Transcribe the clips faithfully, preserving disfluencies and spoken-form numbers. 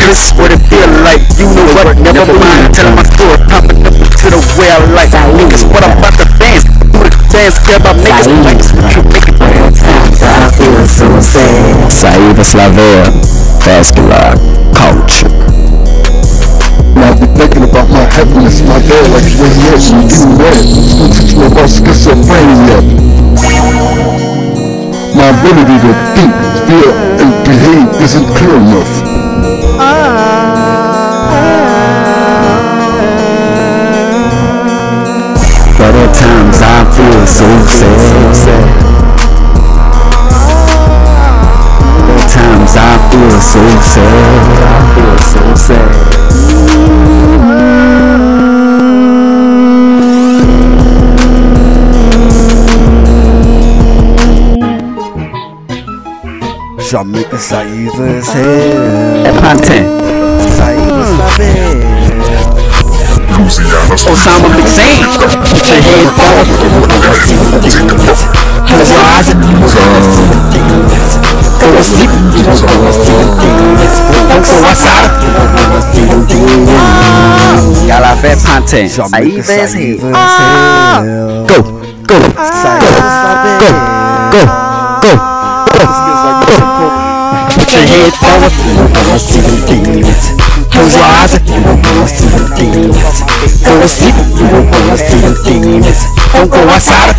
this is what it feel like. You know what? Never mind. Telling my story, popping up to the way I like. Niggas, what I'm about to dance. Do the dance, care about niggas. Niggas, what you make it real times. I feel so sad. Saída Slaveia, vascular culture. Now I be thinking about my happiness, my dad like when he has you do that. School teach me about schizophrenia. My ability to think, feel, and behave isn't clear enough. But at times I feel so sad. At times I feel so sad. I feel so sad. Jamaica Saída Slaveia. É Pantene. Saída Slaveia. Osama Bin Laden. Put your head down. Close your eyes and go to sleep. Don't go outside. Y'all have Pantene. Saída Slaveia. Go, go, go, go, go, go. Put your head forward. Close your eyes and go to sleep. Don't go outside.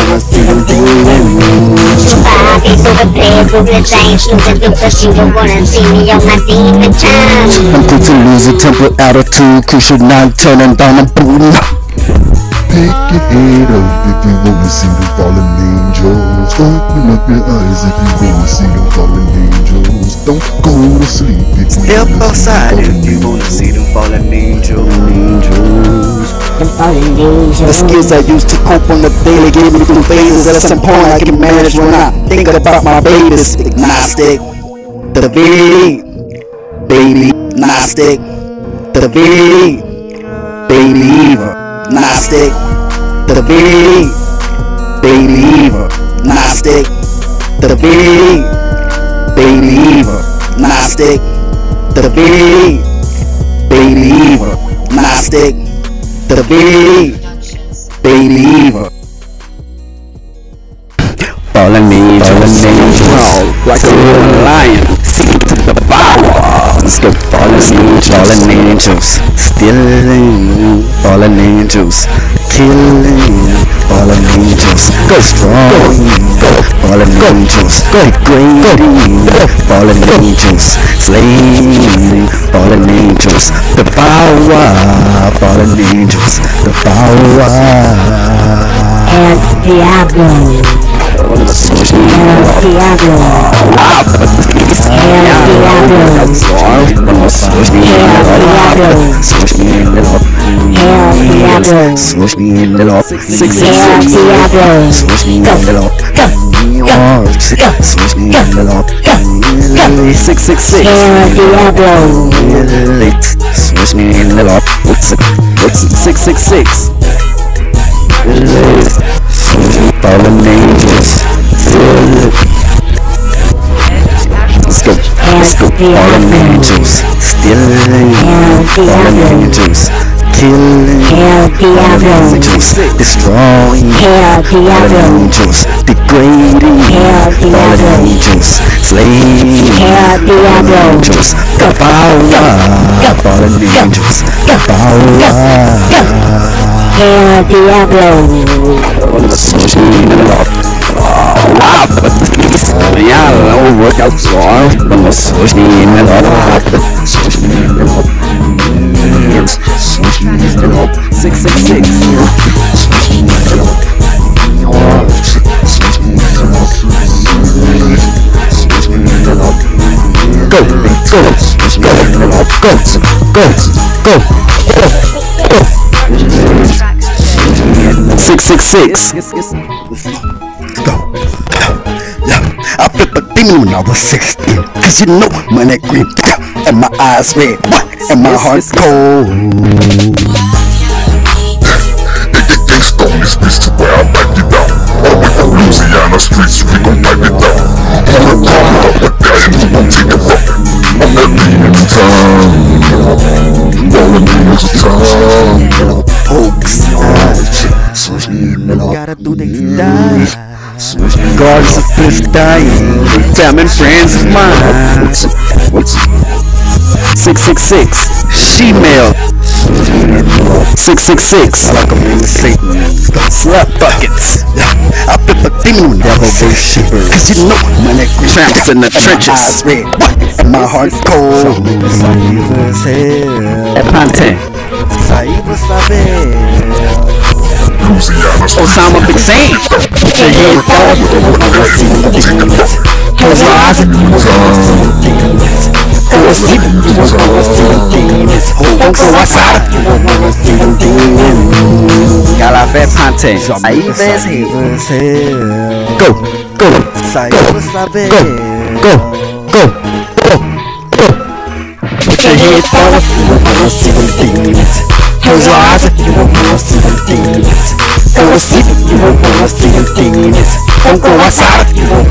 Body to the bed, Google James, losing the push. You don't wanna see me on my demon time. I'm quick to lose a temper attitude, crucial not turning down a boot. Pick your head up if you wanna see the fallen angels. Open up your eyes if you wanna see the fallen angels. Don't go to sleep if you Step wanna outside see if you wanna see them fallen angels. The skills I use to cope on the daily give me through phases. At some point I can manage when I think about my babies. Agnostic, the divinity, baby, Gnostic, the divinity, believer, Gnostic, the divinity, believer, Gnostic, the divinity, believer, Gnostic, the divinity, believer, Gnostic, the divinity, believer. Fallen angels, crawl like a little lion, seeking to devour. Let's go, fallen angels, fallen angels, stealing, fallen angels, killing, fallen angels, go strong, go, fallen angels, go degrading, fallen angels, slaying, fallen angels, devour, fallen angels, devour. El Diablo. El Diablo. Switch me in the lock. Six six six. Switch me in the lock. Switch me in the lock. Six six six. Switch me in the lock. Six six six. Fallen angels. Let's go. Let's go. Fallen angels. Stealing. Fallen angels. Killing. Fallen angels. Destroying. Fallen angels. Degrading. Fallen angels. Slaying. Fallen angels. Devour. Fallen angels. Devour. El Diablo. Switch me in the lock. Yeah, I'll work out so hard. Switch me in the lock. Switch me in the lock. Switch me in the lock. Six six six. Switch me in the lock. Switch me in the lock. Switch me in the lock. Go, go, go, go, go, go, go, go. Six six six. Go. Yeah, I flipped a demon when I was sixteen. Cause you know money green. And my eyes red. And my heart cold. Gangsta on this bitch to where I back it down. All the way from Louisiana streets, we gon' pipe it down. I'm a car with a medallion, we gon' take it up. I'm that bean in town. do they die? Regardless of this dying, Family friends of mine. Six six six. She-mail. Six six six. like a man Satan. Slap buckets. I flip a demon, devil worshiper. Cause you know My neck tramps in the and my eyes trenches. red, and my heart cold. Saiba At Ponte. Saiba saber. Louisiana's Osama Bin Laden. Put your head forward. Close your eyes. Go to sleep. Don't go outside. Y'all have at Ponte. Saiba saber. Go, go, Saiba saber. go, go, go, go. Put your head forward. Close your eyes. Go to sleep. Don't go outside.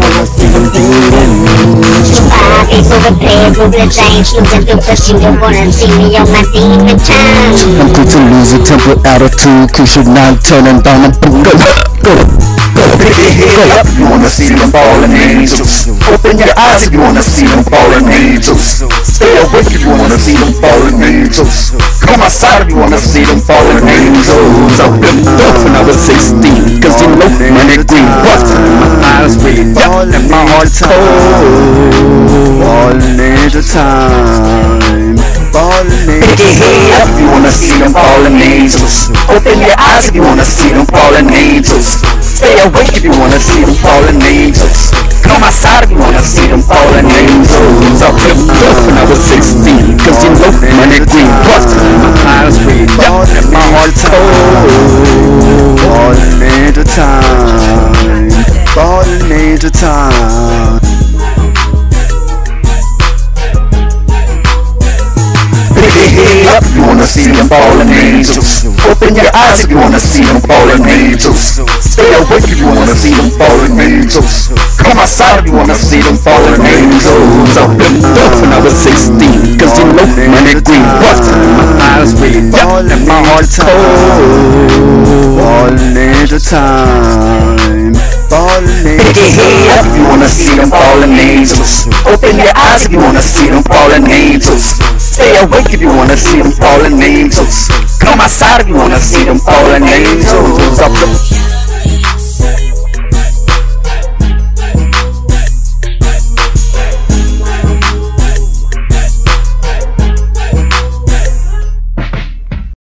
Survive is overpaid. Ruthless James losing focus. You don't wanna see me on my demon time. I'm quick to lose a temper attitude, cause you're not turning down a boot. Go, go, go, Pick your head up, you wanna see them fallen angels. Open your eyes if you wanna see them fallen angels. Stay awake if you wanna see them fallen angels. Come outside if you wanna see them fallen angels. I flipped off when I was sixteen. Cause you know money green. What? My eyes red. Yup, and my heart cold. All ninja time. Ballin' Pick your head up if you wanna see them fallen angels. Open your eyes if you wanna see them fallen angels. Stay awake if you wanna see them fallen angels. Come outside if you wanna see them fallen angels. I flipped off when I was sixteen. Cause you know money green. What? My eyes red. Yup, and my heart cold. All ninja time. Ballin' ninja time. Pick your head up if you wanna see them fallen angels. Open your eyes if you wanna see them fallen angels. Stay awake if you wanna see them fallen angels. Come outside if you wanna see them fallen angels. I flipped off when I was sixteen. Cause you know money green. What? My eyes red. Yup, and my heart cold. All ninja time. Ballin' Pick your head up if you wanna see them fallen angels. Open your eyes if you wanna see them fallen angels. Stay awake if you wanna see them fallen angels. Come outside if you wanna see them fallen angels. Up the